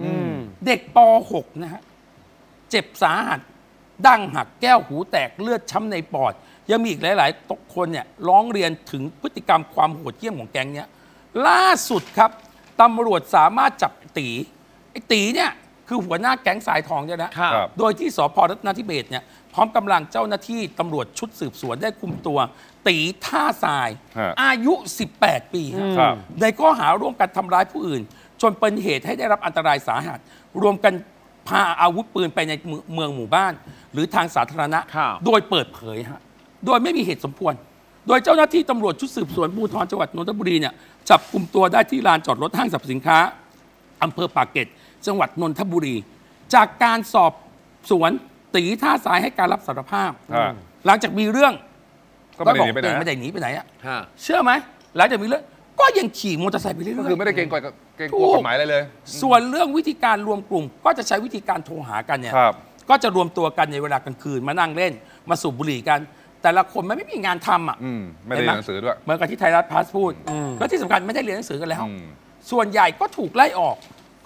.6 เด็กป .6 นะฮะเจ็บสาหัส ดั้งหักแก้วหูแตกเลือดช้ำในปอด ยังมีอีกหลายๆคนเนี่ยร้องเรียนถึงพฤติกรรมความโหดเหี้ยมของแก๊งเนี้ยล่าสุดครับตำรวจสามารถจับตีไอ้ตีเนี่ยคือหัวหน้าแก๊งสายทองเนี่ยนะครับโดยที่สพรัตนทิเบศเนี่ยพร้อมกำลังเจ้าหน้าที่ตำรวจชุดสืบสวนได้คุมตัวตีท่าทรายฮะอายุ 18 ปีฮะครับในข้อหาร่วมกันทำร้ายผู้อื่น จนเป็นเหตุให้ได้รับอันตรายสาหัส รวมกันพาอาวุธปืนไปในเมืองหมู่บ้าน หรือทางสาธารณะครับโดยเปิดเผยฮะโดยไม่มีเหตุสมควร โดยเจ้าหน้าที่ตำรวจชุดสืบสวนภูธรจังหวัดนนทบุรีเนี่ยจับกลุ่มตัวได้ที่ลานจอดรถห้างสรรพสินค้าอำเภอปากเกร็ดจังหวัดนนทบุรี จากการสอบสวนตีท่าทรายให้การรับสารภาพฮะหลังจากมีเรื่องก็ไม่ได้หนีไปไหนไม่ได้หนีไปไหนอะฮะเชื่อไหมหลังจากมีเรื่องก็ยังขี่มอเตอร์ไซค์ไปเรื่อยก็ๆคือไม่ได้เกรงกลัวกฎหมายอะไรเลยส่วนเรื่องวิธีการรวมกลุ่ม ก็จะใช้วิธีการโทรหากันเนี่ยครับก็จะรวมตัวกันในเวลากลางคืนมานั่งเล่น มาสูบบุหรี่กัน แต่ละคนมันไม่มีงานทำอ่ะไม่ได้เรียนหนังสือด้วยเหมือนกับที่ไทยรัฐพาสพูด แล้วที่สำคัญไม่ได้เรียนหนังสือกันแล้วอืมส่วนใหญ่ก็ถูกไล่ออก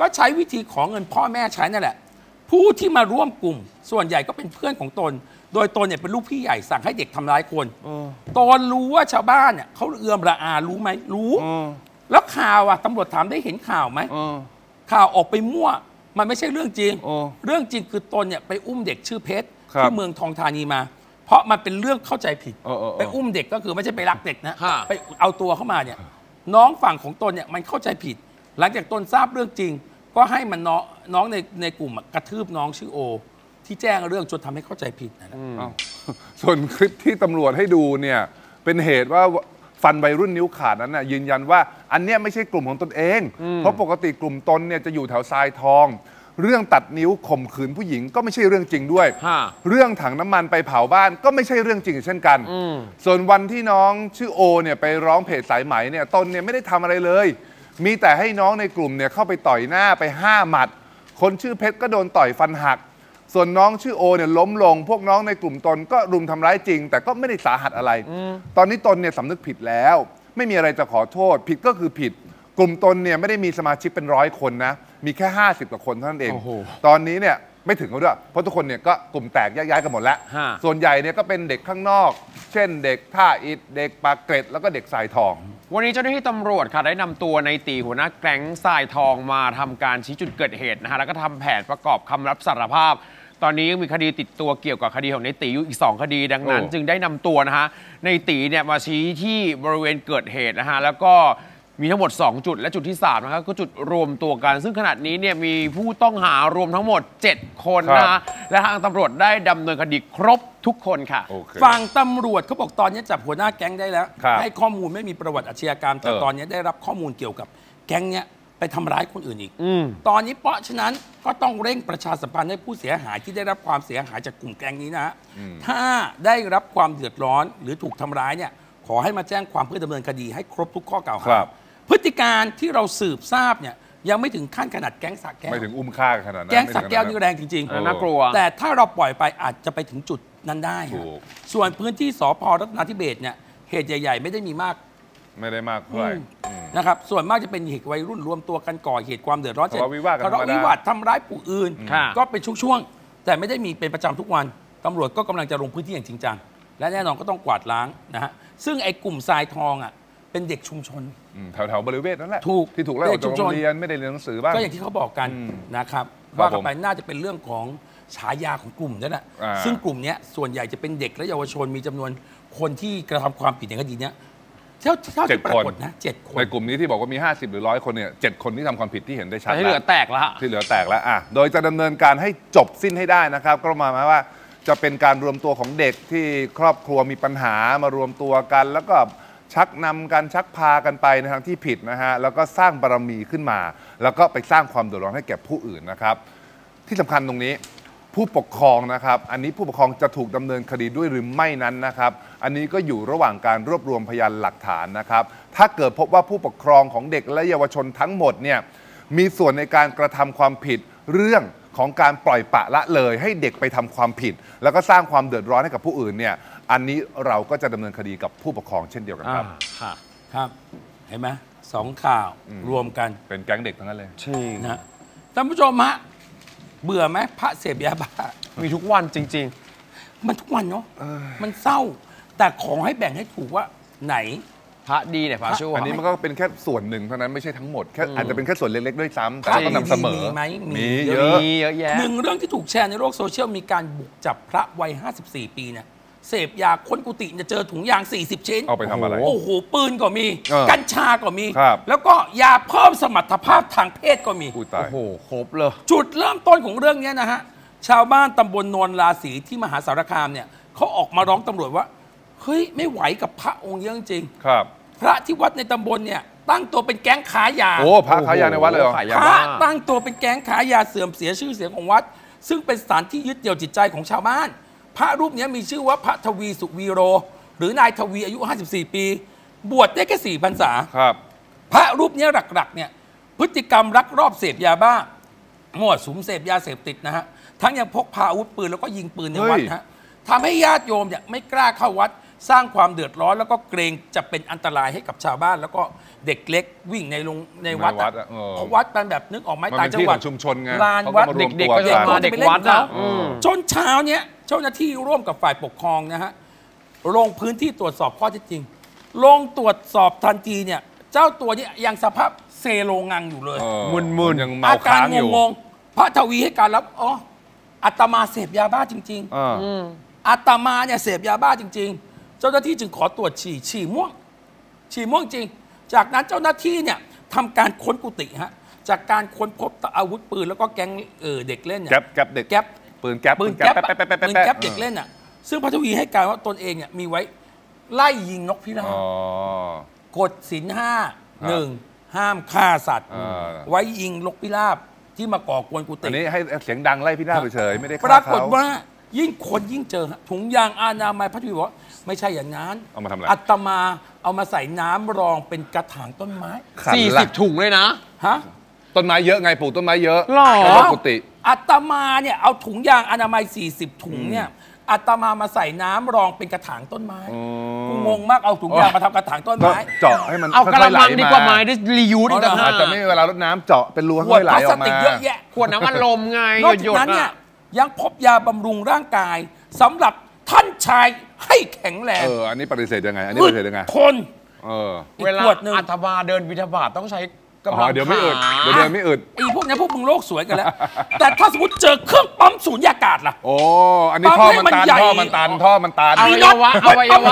ก็ใช้วิธีขอเงินพ่อแม่ใช้นั่นแหละผู้ที่มาร่วมกลุ่มส่วนใหญ่ก็เป็นเพื่อนของตนโดยตนเนี่ยเป็นลูกพี่ใหญ่สั่งให้เด็กทำร้ายคนตนรู้ว่าชาวบ้านเนี่ยเขาเอื้อมระอารู้ไหมรู้แล้วข่าวตำรวจถามได้เห็นข่าวไหมข่าวออกไปมั่วมันไม่ใช่เรื่องจริงเรื่องจริงคือตนเนี่ยไปอุ้มเด็กชื่อเพชรที่เมืองทองธานีมาเพราะมันเป็นเรื่องเข้าใจผิดไปอุ้มเด็กก็คือไม่ใช่ไปรักเด็กนะไปเอาตัวเข้ามาเนี่ยน้องฝั่งของตนเนี่ยมันเข้าใจผิดหลังจากตนทราบเรื่องจริงก็ให้มันน้องในกลุ่มกระทืบน้องชื่อโอที่แจ้งเรื่องจนทำให้เข้าใจผิดนะส่วนคลิปที่ตำรวจให้ดูเนี่ยเป็นเหตุว่าฟันวัยรุ่นนิ้วขาดนั้นน่ะยืนยันว่าอันเนี้ยไม่ใช่กลุ่มของตนเองเพราะปกติกลุ่มตนเนี่ยจะอยู่แถวทรายทองเรื่องตัดนิ้วข่มขืนผู้หญิงก็ไม่ใช่เรื่องจริงด้วยเรื่องถังน้ำมันไปเผาบ้านก็ไม่ใช่เรื่องจริงเช่นกันส่วนวันที่น้องชื่อโอเนี่ยไปร้องเพจสายไหมเนี่ยตนเนี่ยไม่ได้ทำอะไรเลยมีแต่ให้น้องในกลุ่มเนี่ยเข้าไปต่อยหน้าไป5 หมัดคนชื่อเพชรก็โดนต่อยฟันหักส่วนน้องชื่อโอเนี่ยล้มลงพวกน้องในกลุ่มตนก็รุมทำร้ายจริงแต่ก็ไม่ได้สาหัสอะไรตอนนี้ตนเนี่ยสำนึกผิดแล้วไม่มีอะไรจะขอโทษผิดก็คือผิดกลุ่มตนเนี่ยไม่ได้มีสมาชิกเป็น100 คนนะมีแค่50 กว่าคนเท่านั้นเองตอนนี้เนี่ยไม่ถึงแล้วด้วยเพราะทุกคนเนี่ยก็กลุ่มแตกย้ายกันหมดแล้วส่วนใหญ่เนี่ยก็เป็นเด็กข้างนอกเช่นเด็กท่าอิฐเด็กปากเกร็ดแล้วก็เด็กทรายทองวันนี้เจ้าหน้าที่ตำรวจค่ะได้นำตัวในตีหัวหน้าแก๊งทรายทองมาทำการชี้จุดเกิดเหตุนะฮะแล้วก็ทำแผนประกอบคำรับสารภาพตอนนี้ยังมีคดีติดตัวเกี่ยวกับคดีของในตีอยู่อีก2 คดีดังนั้นจึงได้นำตัวนะฮะในตีเนี่ยมาชี้ที่บริเวณเกิดเหตุนะฮะแล้วก็มีทั้งหมด2 จุดและจุดที่3นะครับก็จุดรวมตัวกันซึ่งขณะนี้เนี่ยมีผู้ต้องหารวมทั้งหมด7 คนนะฮะและทางตำรวจได้ดำเนินคดีครบทุกคนค่ะฝั่งตำรวจเขาบอกตอนนี้จับหัวหน้าแก๊งได้แล้วให้ข้อมูลไม่มีประวัติอาชญากรรมแต่ตอนนี้ได้รับข้อมูลเกี่ยวกับแก๊งเนี้ยไปทำร้ายคนอื่นอีกตอนนี้เพราะฉะนั้นก็ต้องเร่งประชาสัมพันธ์ให้ผู้เสียหายที่ได้รับความเสียหายจากกลุ่มแก๊งนี้นะถ้าได้รับความเดือดร้อนหรือถูกทำร้ายเนี่ยขอให้มาแจ้งความเพื่อดำเนินคดีให้ครบทุกข้อกล่าวหาพฤติการที่เราสืบทราบเนี่ยยังไม่ถึงขั้นขนาดแก๊งสักแก้วไม่ถึงอุ้มฆ่าขนาดนั้นแก๊งสักแก้วนี่แรงจริงๆน่ากลัวแต่ถ้าเราปล่อยไปอาจจะไปถึงจุดนั้นได้ส่วนพื้นที่สภ.รัตนาธิเบศร์เนี่ยเหตุใหญ่ๆไม่ได้มีมากไม่ได้มากเท่าไหร่นะครับส่วนมากจะเป็นเหตุวัยรุ่นรวมตัวกันก่อเหตุความเดือดร้อนทะเลาะวิวาททำร้ายผู้อื่นก็เป็นช่วงๆแต่ไม่ได้มีเป็นประจำทุกวันตำรวจก็กำลังจะลงพื้นที่อย่างจริงจังและแน่นอนก็ต้องกวาดล้างนะฮะซึ่งไอ้กลุ่มทรายทองเป็นเด็กชุมชนแถวบริเวณนั่นแหละที่ถูกไล่ออกจากโรงเรียนไม่ได้เรียนหนังสือบ้างก็อย่างที่เขาบอกกันนะครับว่ากันไปน่าจะเป็นเรื่องของฉายาของกลุ่มนั่นแหละซึ่งกลุ่มนี้ส่วนใหญ่จะเป็นเด็กและเยาวชนมีจำนวนคนที่กระทำความผิดในคดีนี้เท่าที่ปรากฏนะ7 คนในกลุ่มนี้ที่บอกว่ามี50 หรือ100 คนเนี่ย7 คนที่ทำความผิดที่เห็นได้ชัดที่เหลือแตกแล้วที่เหลือแตกแล้วโดยจะดำเนินการให้จบสิ้นให้ได้นะครับก็หมายว่าจะเป็นการรวมตัวของเด็กที่ครอบครัวมีปัญหามารวมตัวกันแล้วก็ชักนำกันชักพากันไปในทางที่ผิดนะฮะแล้วก็สร้างบารมีขึ้นมาแล้วก็ไปสร้างความเดือดร้อนให้แก่ผู้อื่นนะครับที่สำคัญตรงนี้ผู้ปกครองนะครับอันนี้ผู้ปกครองจะถูกดำเนินคดีด้วยหรือไม่นั้นนะครับอันนี้ก็อยู่ระหว่างการรวบรวมพยานหลักฐานนะครับถ้าเกิดพบว่าผู้ปกครองของเด็กและเยาวชนทั้งหมดเนี่ยมีส่วนในการกระทำความผิดเรื่องของการปล่อยปละละเลยให้เด็กไปทำความผิดแล้วก็สร้างความเดือดร้อนให้กับผู้อื่นเนี่ยอันนี้เราก็จะดำเนินคดีกับผู้ปกครองเช่นเดียวกันครับครับเห็นไหม2 ข่าวรวมกันเป็นแก๊งเด็กทั้งนั้นเลยใช่นะท่านผู้ชมฮะเบื่อไหมพระเสพยาบ้ามีทุกวันจริงๆมันทุกวันเนาะมันเศร้าแต่ขอให้แบ่งให้ถูกว่าไหนพระดีเนี่ยพระชั่วอันนี้มันก็เป็นแค่ส่วนหนึ่งเท่านั้นไม่ใช่ทั้งหมดแค่อาจจะเป็นแค่ส่วนเล็กๆด้วยซ้ำแต่ต้องนำเสมอมีเยอะแยะหนึ่งเรื่องที่ถูกแชร์ในโลกโซเชียลมีการบุกจับพระวัย54 ปีเนี่ยเสพยาค้นกุฏิจะเจอถุงยาง40 ชิ้นเอาไปทำอะไรโอ้โหปืนก็มีกัญชาก็มีแล้วก็ยาเพิ่มสมรรถภาพทางเพศก็มีโอ้โหครบเลยจุดเริ่มต้นของเรื่องนี้นะฮะชาวบ้านตำบลโนนราศีที่มหาสารคามเนี่ยเขาออกมาร้องตำรวจว่าเฮ้ยไม่ไหวกับพระองค์เยอะจริงครับพระที่วัดในตำบลเนี่ยตั้งตัวเป็นแก๊งขายยาโอ้พระขายยาในวัดเลยเหรอพระตั้งตัวเป็นแก๊งขายยาเสื่อมเสียชื่อเสียงของวัดซึ่งเป็นสถานที่ยึดเหนี่ยวจิตใจของชาวบ้านพระรูปนี้มีชื่อว่าพระทวีสุวีโรหรือนายทวีอายุ54 ปีบวชได้แค่4 พรรษาครับพระรูปนี้หลักๆเนี่ยพฤติกรรมลักลอบเสพยาบ้ามั่วสุมเสพยาเสพติดนะฮะทั้งยังพกพาอาวุธปืนแล้วก็ยิงปืนในวัดนะฮะทำให้ญาติโยมเนี่ยไม่กล้าเข้าวัดสร้างความเดือดร้อนแล้วก็เกรงจะเป็นอันตรายให้กับชาวบ้านแล้วก็เด็กเล็กวิ่งในวัดเพราะวัดมันแบบนึกออกไหมต่างจังหวัดชุมชนไงลานวัดเด็กๆก็จะมาเด็กวัดนะจนเช้าเนี้ยเจ้าหน้าที่ร่วมกับฝ่ายปกครองนะฮะลงพื้นที่ตรวจสอบข้อเท็จจริงลงตรวจสอบทันทีเนี่ยเจ้าตัวนี้ยังสภาพเซโลงังอยู่เลยมึนยังเมาค้างอยู่งงพระทวีให้การรับอาตมาเสพยาบ้าจริงๆอาตมาเนี่ยเสพยาบ้าจริงๆเจ้าหน้าที่จึงขอตรวจฉี่ม่วงจริงจากนั้นเจ้าหน้าที่เนี่ยทำการค้นกุฏิฮะจากการค้นพบอาวุธปืนแล้วก็แก๊งเด็กเล่นเนี่ยแก๊ปเด็กปืนแก๊ปเด็กเล่นอ่ะซึ่งพระทวีให้การว่าตนเองเนี่ยมีไว้ไล่ยิงนกพิราบกฎศีล5 ห้ามฆ่าสัตว์ไว้ยิงนกพิราบที่มาก่อกวนกุฏิอันนี้ให้เสียงดังไล่พิราบเฉยไม่ได้ฆ่าเขาปรากฏว่ายิ่งคนยิ่งเจอถุงยางอนามัยพระทวีบอกไม่ใช่อย่างนั้นเอามาทำอะไรอาตมาเอามาใส่น้ำรองเป็นกระถางต้นไม้ 40 ถุงเลยนะต้นไม้เยอะไงปลูกต้นไม้เยอะหรอกุฏิอาตมาเนี่ยเอาถุงยางอนามัย40 ถุงเนี่ยอาตมาใส่น้ำรองเป็นกระถางต้นไม้กูงงมากเอาถุงยางมาทำกระถางต้นไม้เจาะให้มันเอากระมังดีกว่าไม้ได้รียูสอีกต่างหากแต่ไม่เวลารดน้ำเจาะเป็นรูให้ไหลออกมาเยอะแยะขวดน้ำมันลมไงนอกจากนั้นเนี่ยยังพบยาบำรุงร่างกายสำหรับท่านชายให้แข็งแรงอันนี้ปฏิเสธยังไงอันนี้ปฏิเสธยังไงคนเวลาอาตมาเดินบิณฑบาตต้องใช้กำลังเดี๋ยวไม่อึดเดินไม่อึดพวกนี้พวกมึงโลกสวยกันแล้วแต่ถ้าสมมติเจอเครื่องปั๊มสูญญากาศล่ะอันนี้ท่อมันตันท่อมันตันอวัยวะ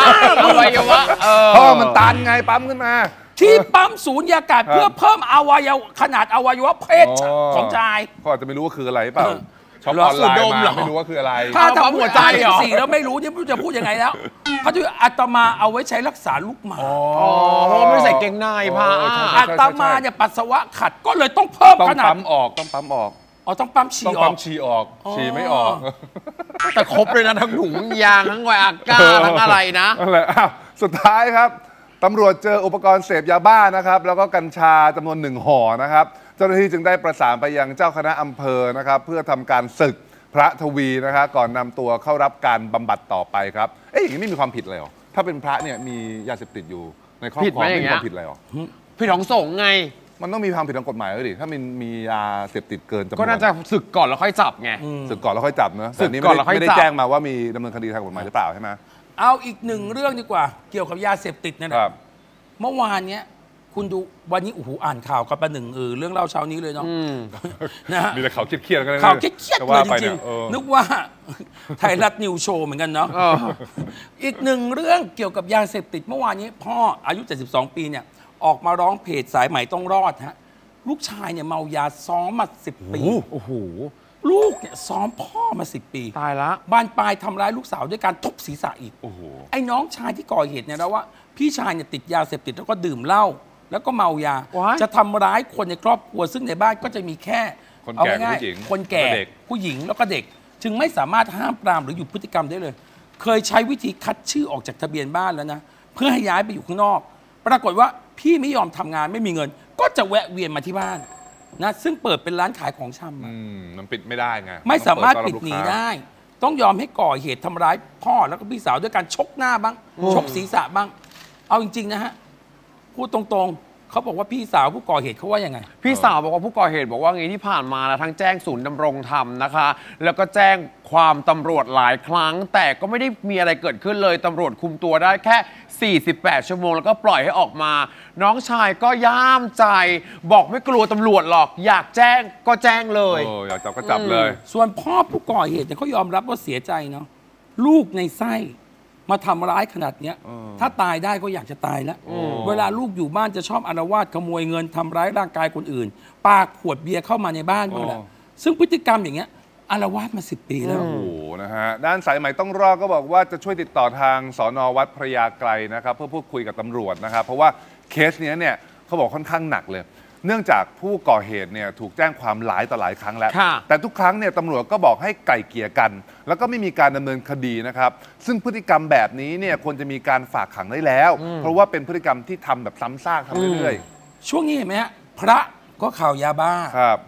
ท่อมันตันไงปั๊มขึ้นมาที่ปั๊มสูญญากาศเพื่อเพิ่มขนาดอวัยวะเพศของชายก็อาจจะไม่รู้ว่าคืออะไรเปล่าช็อปออนไลน์มาไม่รู้ว่าคืออะไรถ้าทำหัวใจ4แล้วไม่รู้นี่ไม่รู้จะพูดยังไงแล้วพระที่อาตมาเอาไว้ใช้รักษาลูกหมาเพราะไม่ใส่เกงในพาอาตมาเนี่ยปัสสาวะขัดก็เลยต้องเพิ่มขนาดต้องปั๊มออกต้องปั๊มฉี่ออกฉี่ไม่ออกแต่ครบเลยนะทั้งถุงยางทั้งไวอาก้าทั้งอะไรนะนั่นแหละสุดท้ายครับตำรวจเจออุปกรณ์เสพยาบ้านะครับแล้วก็กัญชาจำนวน1 ห่อนะครับเจ้าหน้าที่จึงได้ประสานไปยังเจ้าคณะอำเภอนะครับเพื่อทำการศึกพระทวีนะครับก่อนนำตัวเข้ารับการบำบัดต่อไปครับอย่างนี้ไม่มีความผิดเลยหรอถ้าเป็นพระเนี่ยมียาเสพติดอยู่ในครอบครองไม่มีความผิดอะไรหรอผิดของสงฆ์ไงมันต้องมีความผิดทางกฎหมายเลยดิถ้ามันมียาเสพติดเกินจำนวนก็น่าจะศึกก่อนแล้วค่อยจับไงศึกก่อนแล้วค่อยจับนะแต่นี้ไม่ได้แจ้งมาว่ามีดำเนินคดีทางกฎหมายหรือเปล่าใช่ไหมเอาอีก1 เรื่องดีกว่าเกี่ยวกับยาเสพติดนั่นแหละเมื่อวานเนี้ยคุณดูวันนี้อ่านข่าวกันประหนึ่งเรื่องเล่าเช้านี้เลยเนาะนะฮะมีแต่ข่าวเครียดๆกันเลยข่าวเครียดเลยจริงๆนึกว่าไทยรัฐนิวโชว์เหมือนกันเนาะอีก1 เรื่องเกี่ยวกับยาเสพติดเมื่อวานนี้พ่ออายุ72 ปีเนี่ยออกมาร้องเพจสายใหม่ต้องรอดฮะลูกชายเนี่ยเมายาซ้อมมา10 ปีโอ้โหลูกเนี่ยซ้อมพ่อมา10 ปีตายละบานปลายทำร้ายลูกสาวด้วยการทุบศีรษะอีกไอ้น้องชายที่ก่อเหตุเนี่ยแล้วว่าพี่ชายเนี่ยติดยาเสพติดแล้วก็ดื่มเหล้าแล้วก็เมายาจะทำร้ายคนในครอบครัวซึ่งในบ้านก็จะมีแค่คนแก่คนแก่ผู้หญิงแล้วก็เด็กจึงไม่สามารถห้ามปรามหรือหยุดพฤติกรรมได้เลยเคยใช้วิธีคัดชื่อออกจากทะเบียนบ้านแล้วนะเพื่อให้ย้ายไปอยู่ข้างนอกปรากฏว่าพี่ไม่ยอมทำงานไม่มีเงินก็จะแวะเวียนมาที่บ้านนะซึ่งเปิดเป็นร้านขายของชำมันปิดไม่ได้ไงไม่สามารถปิดหนีได้ต้องยอมให้ก่อเหตุทำร้ายพ่อแล้วก็พี่สาวด้วยการชกหน้าบ้างชกศีรษะบ้างเอาจริงๆนะฮะพูดตรงๆเขาบอกว่าพี่สาวผู้ก่อเหตุเขาว่ายังไงพี่สาวบอกว่าผู้ก่อเหตุบอกว่าไงที่ผ่านมาทั้งแจ้งศูนย์ดำรงธรรมนะคะแล้วก็แจ้งความตำรวจหลายครั้งแต่ก็ไม่ได้มีอะไรเกิดขึ้นเลยตำรวจคุมตัวได้แค่48 ชั่วโมงแล้วก็ปล่อยให้ออกมาน้องชายก็ย่ามใจบอกไม่กลัวตำรวจหรอกอยากแจ้งก็แจ้งเลยอยากจับก็จับเลยส่วนพ่อผู้ก่อเหตุเนี่ยเขายอมรับว่าเสียใจเนาะลูกในไส้มาทำร้ายขนาดเนี้ยถ้าตายได้ก็อยากจะตายแล้วเวลาลูกอยู่บ้านจะชอบอาละวาดขโมยเงินทำร้ายร่างกายคนอื่นปาขวดเบียร์เข้ามาในบ้านด้วยแหละซึ่งพฤติกรรมอย่างเงี้ยอาละวาดมา10 ปีแล้วโอ้โหนะฮะด้านสายใหม่ต้องรอดก็บอกว่าจะช่วยติดต่อทางสน.วัดพระยาไกรนะครับเพื่อพูดคุยกับตำรวจนะครับเพราะว่าเคสนี้เนี่ยเขาบอกค่อนข้างหนักเลยเนื่องจากผู้ก่อเหตุเนี่ยถูกแจ้งความหลายต่อหลายครั้งแล้วแต่ทุกครั้งเนี่ยตำรวจก็บอกให้ไกล่เกลี่ยกันแล้วก็ไม่มีการดำเนินคดีนะครับซึ่งพฤติกรรมแบบนี้เนี่ยควรจะมีการฝากขังได้แล้วเพราะว่าเป็นพฤติกรรมที่ทำแบบซ้ำซากทำเรื่อยๆช่วงนี้เห็นไหมฮะพระก็ข่าวยาบ้าครับ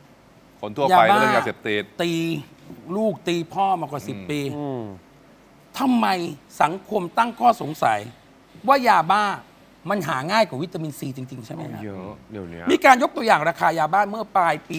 คนทั่วไปเรื่องยาเสพติดตีลูกตีพ่อมากว่า10 ปีทำไมสังคมตั้งข้อสงสัยว่ายาบ้ามันหาง่ายกว่าวิตามินซีจริงๆใช่ไหมครับเยอะเดี๋ยวนี้มีการยกตัวอย่างราคายาบ้าเมื่อปลายปี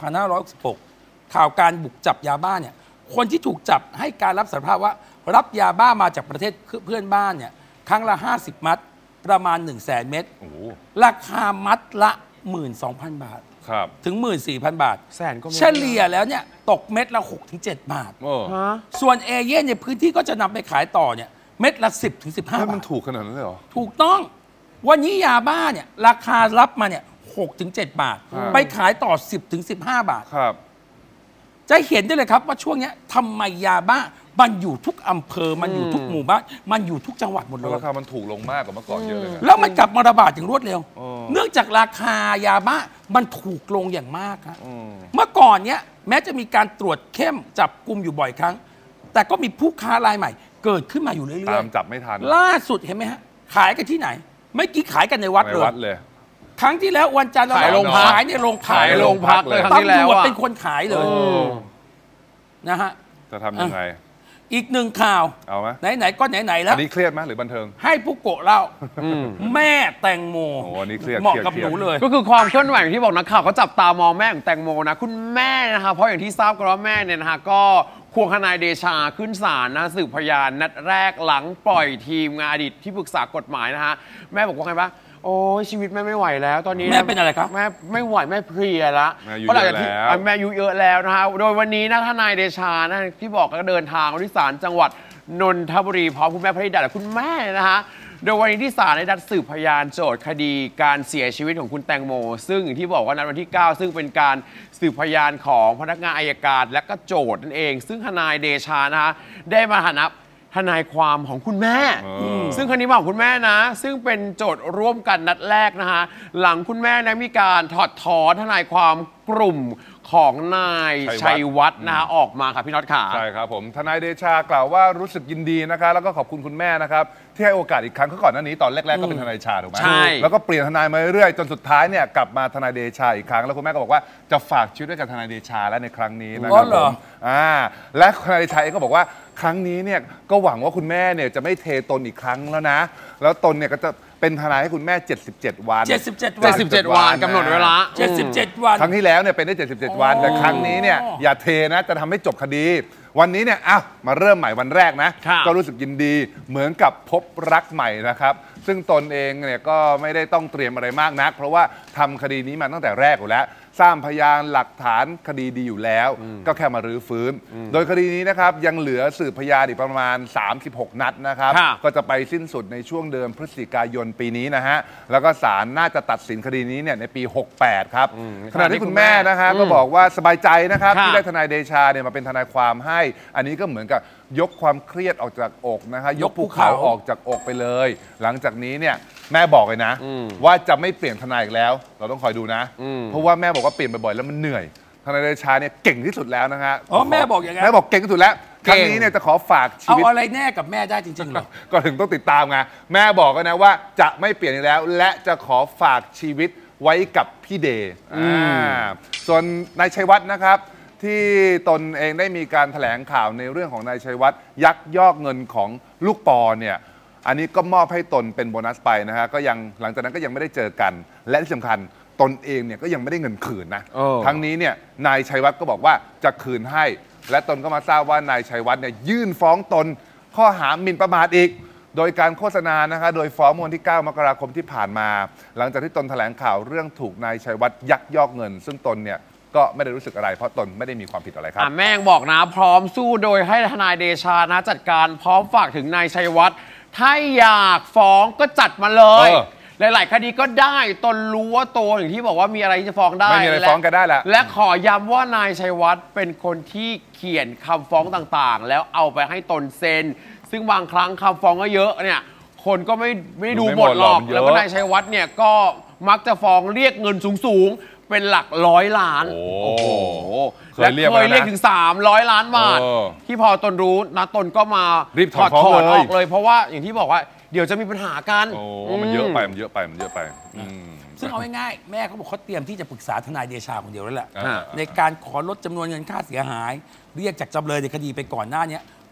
2566 ข่าวการบุกจับยาบ้าเนี่ยคนที่ถูกจับให้การรับสารภาพว่ารับยาบ้ามาจากประเทศเพื่อนบ้านเนี่ยครั้งละ50 มัดประมาณ 100,000 เม็ดราคามัดละ 12,000 บาทถึง 14,000 บาทแสนก็ไม่เฉลี่ยแล้วเนี่ยตกเม็ดละ 6-7 บาทฮะส่วนเอเย่นในพื้นที่ก็จะนำไปขายต่อเนี่ยเม็ดละ 10-15 บาทมันถูกขนาดนั้นเลยเหรอถูกต้องวันนี้ยาบ้าเนี่ยราคารับมาเนี่ย6-7 บาท ไปขายต่อ 10-15 บาทครับจะเห็นได้เลยครับว่าช่วงนี้ทำไมยาบ้ามันอยู่ทุกอำเภอมันอยู่ทุกหมู่บ้านมันอยู่ทุกจังหวัดหมดเลยราคามันถูกลงมากกว่าเมื่อก่อนเยอะเลยนะแล้วมันกลับมาระบาดอย่างรวดเร็ว เนื่องจากราคายาบ้ามันถูกลงอย่างมากครับเมื่อก่อนเนี้ยแม้จะมีการตรวจเข้มจับกลุ่มอยู่บ่อยครั้ง แต่ก็มีผู้ค้ารายใหม่ เกิดขึ้นมาอยู่เรื่อยๆตามจับไม่ทันล่าสุดเห็นไหมฮะขายกันที่ไหนไม่กี่ขายกันในวัดในเลยวัดเลยครั้งที่แล้ววันจันทร์เราขายโรงพักขายในโรงขายโรงพักเลยครั้งที่ตำแล้รววจอะเป็นคนขายเลยนะฮะจะทำยังไงอีกหนึ่งข่าวเอาไหมไหนๆก็ไหนๆแล้อัวนนี้เครียดไหมหรือบันเทิงให้ผู้โกะเล่าแม่แตงโมโอ้อันนี้เครียดเหมาะกับเครีหยดนูเลยก็คือความเคลื่อนไหวอย่างที่บอกนักข่าวเขาจับตามองแม่ของแตงโมนะคุณแม่นะคะเพราะอย่างที่ทราบกันว่าแม่เนี่ยนะคะก็ควงทนายเดชาขึ้นศาลนะสืบพยานนัดแรกหลังปล่อยทีมงานอดีตที่ปรึกษากฎหมายนะฮะแม่บอกว่าไงปะโอ้ยชีวิตแม่ไม่ไหวแล้วตอนนี้แม่เป็นอะไรครับแม่ไม่ไหวแม่เพลียละแม่อายุเพราะหลังจากที่เยอะแล้วแม่อายุเยอะแล้วนะฮะโดยวันนี้นะทนายเดชานะที่บอกก็เดินทางมาที่ศาลจังหวัดนนทบุรีพร้อมคุณแม่พนิดาและคุณแม่นะฮะโดยวันนี้ที่ศาลได้นัดสืบพยานโจทย์คดีการเสียชีวิตของคุณแตงโมซึ่งอย่างที่บอกว่านัดวันที่ 9 ซึ่งเป็นการสืบพยานของพนักงานอัยการและก็โจทย์นั่นเอง ซึ่งทนายเดชานะฮะได้มาฐานะทนายความของคุณแม่ซึ่งคดีมาของคุณแม่นะซึ่งเป็นโจทย์ร่วมกันนัดแรกนะฮะหลังคุณแม่นะมีการถอดถอนทนายความกลุ่มของนายชัยวัฒน์นะฮะออกมาค่ะพี่น็อตขาใช่ครับผมทนายเดชากล่าวว่ารู้สึกยินดีนะคะแล้วก็ขอบคุณคุณแม่นะครับที่ให้โอกาสอีกครั้งก่อนหน้านี้ตอนแรกๆก็เป็นทนายเดชาถูกไหมใช่แล้วก็เปลี่ยนทนายมาเรื่อยๆจนสุดท้ายเนี่ยกลับมาทนายเดชาอีกครั้งแล้วคุณแม่ก็บอกว่าจะฝากชีวิตด้วยกับทนายเดชาและในครั้งนี้นะคอ๋รัอบ เหรผอมและทนายเดชาเองก็บอกว่าครั้งนี้เนี่ยก็หวังว่าคุณแม่เนี่ยจะไม่เทตนอีกครั้งแล้วนะแล้วตนเนี่ยก็จะเป็นทนายให้คุณแม่ 77 วัน 77 วัน 77 วันกำหนดเวลา 77 วันครั้งที่แล้วเนี่ยเป็นได้ 77 วัน แต่ครั้งนี้เนี่ยอย่าเทนะ จะทำให้จบคดี วันนี้เนี่ยมาเริ่มใหม่วันแรกนะค่ะก็รู้สึกยินดีเหมือนกับพบรักใหม่นะครับ ซึ่งตนเองเนี่ยก็ไม่ได้ต้องเตรียมอะไรมากนัก เพราะว่าทำคดีนี้มาตั้งแต่แรกอยู่แล้ว สร้างพยานหลักฐานคดีดีอยู่แล้ว ก็แค่มารื้อฟื้น โดยคดีนี้นะครับยังเหลือสืบพยานอีกประมาณ 36 นัดนะครับค่ะก็จะไปสิ้นสุดในช่วงเดือนพฤศจิกายนปีนี้นะฮะ แล้วก็ศาลน่าจะตัดสินคดีนี้เนี่ยในปี 68 ครับ ขณะที่คุณแม่นะฮะก็บอกว่าสบายใจนะครับค่ะที่ได้ทนายเดชาเนี่ยมาเป็นทนายความให้ อันนี้ก็เหมือนกับยกความเครียดออกจากอกนะฮะยกภูเขาออกจากอกไปเลย หลังจากนี้เนี่ยแม่บอกเลยนะ ว่าจะไม่เปลี่ยนทนายอีกแล้ว เราต้องคอยดูนะ เพราะว่าแม่บอกว่าเปลี่ยนบ่อยๆแล้วมันเหนื่อยทนายเดชาเนี่ยเก่งที่สุดแล้วนะฮะอ๋อแม่บอกอย่างนั้นแม่บอกเก่งที่สุดแล้วครั้งนี้เนี่ยจะขอฝากชีเอาวิตอะไรแน่กับแม่ได้จริงๆเหรอก็ถึงต้องติดตามไงแม่บอกกันนะว่าจะไม่เปลี่ยนอีกแล้ว และจะขอฝากชีวิตไว้กับพี่เดย์ส่วนนายชัยวัฒน์นะครับ ที่ตนเองได้มีการแถลงข่าวในเรื่องของนายชัยวัฒน์ยักยอกเงินของลูกปอเนี่ยอันนี้ก็มอบให้ตนเป็นโบนัสไปนะฮะก็ยังหลังจากนั้นก็ยังไม่ได้เจอกัน และที่สำคัญตนเองเนี่ยก็ยังไม่ได้เงินคืนนะทั้งนี้เนี่ยนายชัยวัฒน์ก็บอกว่าจะคืนให้ และตนก็มาทราบว่านายชัยวัฒน์เนี่ยยื่นฟ้องตนข้อหาหมิ่นประมาทอีก โดยการโฆษณานะคะโดยฟ้องเมื่อวันที่ 9 มกราคมที่ผ่านมา หลังจากที่ตนแถลงข่าวเรื่องถูกนายชัยวัฒน์ยักยอกเงิน ซึ่งตนเนี่ยก็ไม่ได้รู้สึกอะไรเพราะตนไม่ได้มีความผิดอะไรครับแม่งบอกนะพร้อมสู้โดยให้ทนายเดชานะจัดการพร้อมฝากถึงนายชัยวัฒน์ถ้าอยากฟ้องก็จัดมาเลย หลายๆคดีก็ได้ตนรู้ว่าตัวอย่างที่บอกว่ามีอะไรที่จะฟ้องได้ไม่มีอะไรฟ้องกันได้แหละและขอย้ำว่านายชัยวัฒน์เป็นคนที่เขียนคำฟ้องต่างๆ แล้วเอาไปให้ตนเซ็น ซึ่งบางครั้งคำฟ้องก็เยอะเนี่ยคนก็ไม่ดูหมดหรอกแล้วก็นายชัยวัฒน์เนี่ยก็มักจะฟ้องเรียกเงินสูงๆเป็นหลัก100 ล้านโอ้โหและเคยเรียกถึง300 ล้านบาท ที่พอตนรู้นะตนก็มารีบถอดฟ้องอเลยอกเลย เพราะว่าอย่างที่บอกว่าเดี๋ยวจะมีปัญหากันโอ้มันเยอะไปมันเยอะไปมันเยอะไปซึ่งเอาง่ายๆแม่เขาบอกเขาเตรียมที่จะปรึกษาทนายเดชาคนเดียวแล้วแหละอ่าในการขอลดจำนวนเงินค่าเสียหาย เรียกจากจำเลยในคดีไปก่อนหน้านี้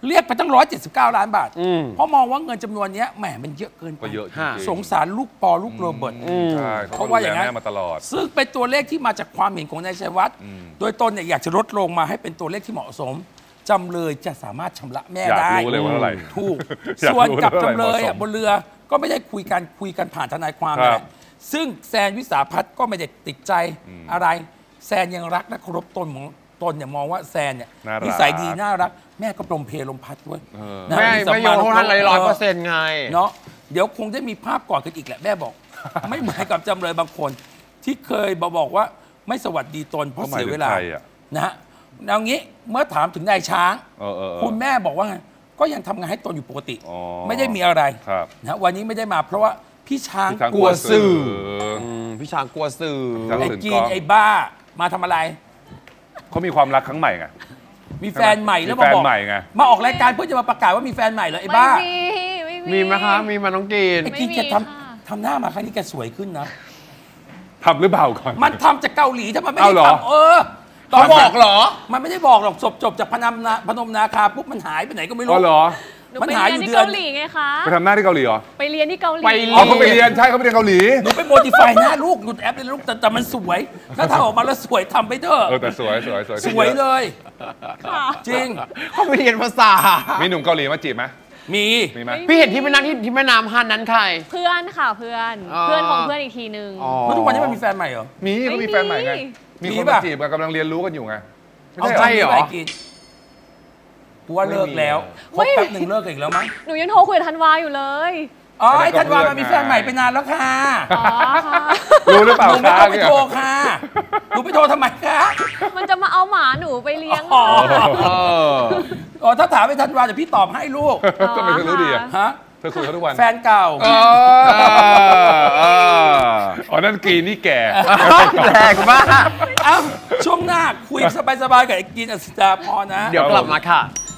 เรียกไปตั้ง179 ล้านบาทเพราะมองว่าเงินจำนวนนี้แหมมันเยอะเกินไปก็เยอะจริงๆสงสารลูกปอลูกโรเบิร์ตใช่เขาว่าอย่างนั้นแม่มาตลอดซึ่งเป็นตัวเลขที่มาจากความเห็นของนายชัยวัฒน์โดยตนเนี่ยอยากจะลดลงมาให้เป็นตัวเลขที่เหมาะสมจำเลยจะสามารถชำระแม่อยากได้รู้เลยว่าเท่าไหร่ถูกอยากส่วนรู้กับว่าเท่าไหร่จำเลยเหมาะสอ่ะมบนเรือก็ไม่ได้คุยกันผ่านทนายความครับนั่นแหละซึ่งแซนวิสาพัฒน์ก็ไม่ได้ติดใจอะไรแซนยังรักและเคารพตนของตนเนี่ยมองว่าแซนเนี่ยน่ารักนิสัยดีน่ารักแม่ก็ปลมเพลลมพัดด้วยนะไม่โยนเท่านั้นเลย100%ไงเนาะเดี๋ยวคงได้มีภาพก่อนกันอีกแหละแม่บอก ไม่เหมือนกับจำเลยบางคนที่เคยบอกว่าไม่สวัสดีตนเพราะเสียเวลาเขาหมายถึงใครอะนะฮะเอางี้เมื่อถามถึงนายช้าง คุณแม่บอกว่าไงก็ยังทำงานให้ตนอยู่ปกติอ๋อไม่ได้มีอะไรครับนะวันนี้ไม่ได้มาเพราะว่าพี่ช้างพี่ช้างกลัวสื่อพี่ช้างกลัวสื่อช้างไอ้ตื่นกีกล้นองไอ้บ้ามาทำอะไรเขามีความรักครั้งใหม่ไงมีแฟนใหม่แล้วมีมาแฟนบอกใหม่ไงมาออกรายการเพื่อจะมาประกาศว่ามีแฟนใหม่เหรอไอ้บ้ามีไหมคะมีมาน้องกีนไอ้กีนแกทำหน้ามาครั้งนี้แกสวยขึ้นนะทำหรือเปล่าก่อนมันทำจากเกาหลีถ้ามันไม่เอาได้เหรอทำตอนเขาบอกเหรอมันไม่ได้บอกหรอกจบจากพนมนาคาปุ๊บมันหายไปไหนก็ไม่รู้อ๋อเหรอหนูมันไปหายเรีอยนยู่ที่เดือนเกาหลีไงคะไปทำหน้าที่เกาหลีเหรอไปเรียนที่เกาหลีไปอ๋อเขาไปเรียนใช่เขาไปเรียนเกาหลีหนูไปโมดิฟายหน้าลูกหลุดแอปเลยลูกแต่มันสวย ถ้าทำออกมาแล้วสวยทำไปเถอะแต่สวยสวยเลยค่ะจริงเขาไปเรียนภาษามีหนุ่มเกาหลีมาจีบไหมมีมีไหมพี่เห็นที่แม่น้ำที่แม่น้ำฮันนั้นใครเพื่อนค่ะเพื่อนอ๋อเพื่อนของเพื่อนอีกทีนึงแล้วทุกวันนี้มันมีแฟนใหม่เหรอมีเขามีแฟนใหม่ไงไม่มีมีคนมีมาป่ะจีบกันกำลังเรียนรู้กันอยู่ไงเอาใช่เหรอไปกินกูว่าเลิกแล้วคบแป๊บหนึ่งเลิกอีกแล้วมั้งหนูยังโทรคุยกับธันวาอยู่เลยอ๋อไอ้ธันวามันมีแฟนใหม่ไปนานแล้วค่ะอ๋อค่ะรู้หรือเปล่าหนูไม่คะต้องไปเนี่ยโทรค่ะหนูไปโทรทำไมคะมันจะมาเอาหมาหนูไปเลี้ยงอ๋อเออถ้าถามไปธันวาเดี๋ยวพี่ตอบให้ลูกทำไมเธอรู้ดีอ่ะฮะเธอคุยเขาทุกวันแฟนเก่าอ๋อนั่นกรีนนี่แก่แรงมากเอ้าช่วงหน้าคุยสบายๆกับไอ้กินอัศดาพรนะเดี๋ยวกลับมาค่ะ